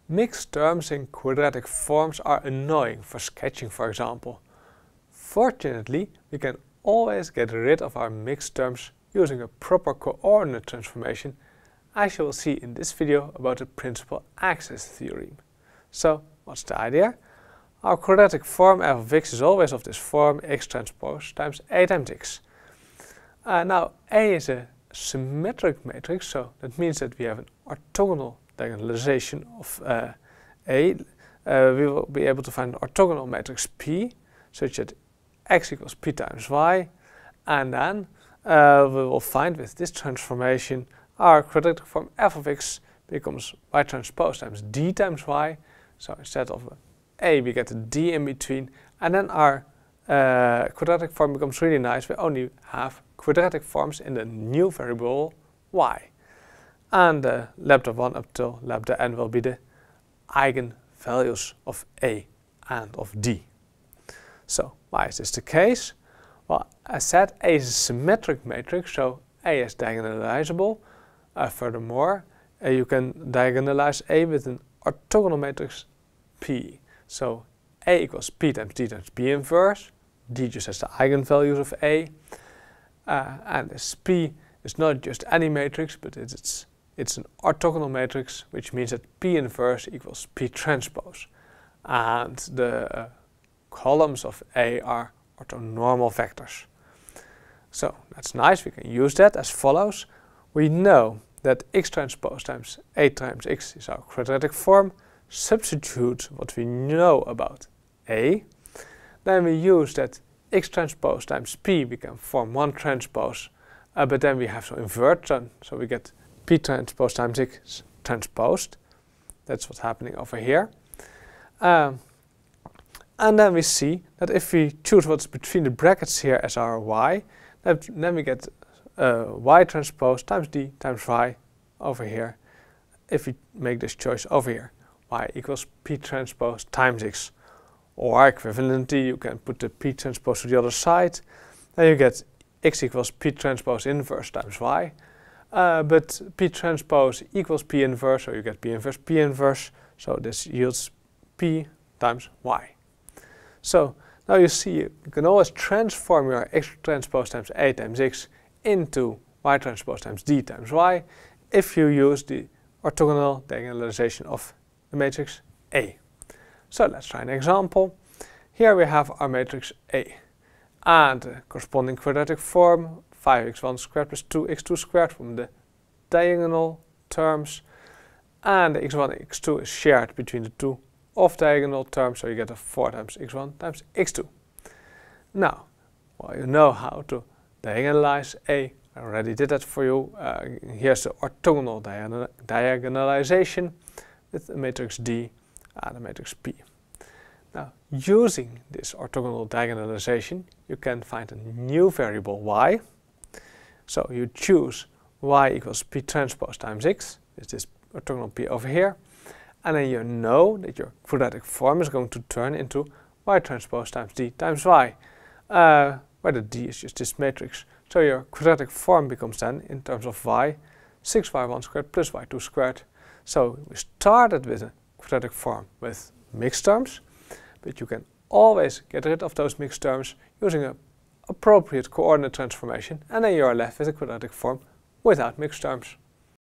Mixed terms in quadratic forms are annoying for sketching, for example. Fortunately, we can always get rid of our mixed terms using a proper coordinate transformation, as you will see in this video about the principal axis theorem. So, what's the idea? Our quadratic form f of x is always of this form x transpose times a times x. Now, A is a symmetric matrix, so that means that we have an orthogonal diagonalization of A. We will be able to find an orthogonal matrix P, such that x equals P times y, and then we will find with this transformation our quadratic form f of x becomes y transpose times d times y. So instead of A we get a d in between, and then our quadratic form becomes really nice. We only have quadratic forms in the new variable y. And lambda 1 up till lambda n will be the eigenvalues of A and of D. So, why is this the case? Well, as said, A is a symmetric matrix, so A is diagonalizable. Furthermore, you can diagonalize A with an orthogonal matrix P. So, A equals P times D times P inverse. D just has the eigenvalues of A. And this P is not just any matrix, but it's an orthogonal matrix, which means that P inverse equals P transpose. And the columns of A are orthonormal vectors. So that's nice, we can use that as follows. We know that x transpose times A times x is our quadratic form. Substitute what we know about A. Then we use that x transpose times P, we can form 1 transpose, but then we have to invert them, so we get P transpose times x transposed. That's what's happening over here. And then we see that if we choose what's between the brackets here as our y, then we get y transpose times d times y over here. If we make this choice over here, y equals P transpose times x. Or equivalently, you can put the P transpose to the other side. Then you get x equals P transpose inverse times y. But P transpose equals P inverse, so you get P inverse P inverse. So this yields P times y. So now you see you can always transform your x transpose times A times x into y transpose times d times y if you use the orthogonal diagonalization of the matrix A. So let's try an example. Here we have our matrix A and the corresponding quadratic form 5x1 squared plus 2x2 squared from the diagonal terms, and the x1 and x2 is shared between the two off-diagonal terms, so you get a 4 times x1 times x2. Now, well, you know how to diagonalize A. I already did that for you. Here's the orthogonal diagonalization with the matrix D and the matrix P. Now, using this orthogonal diagonalization, you can find a new variable y. So you choose y equals P transpose times x, is this orthogonal P over here, and then you know that your quadratic form is going to turn into y transpose times d times y, where the d is just this matrix. So your quadratic form becomes then, in terms of y, 6y1 squared plus y2 squared. So we started with a quadratic form with mixed terms, but you can always get rid of those mixed terms using an appropriate coordinate transformation, and then you are left with a quadratic form without mixed terms.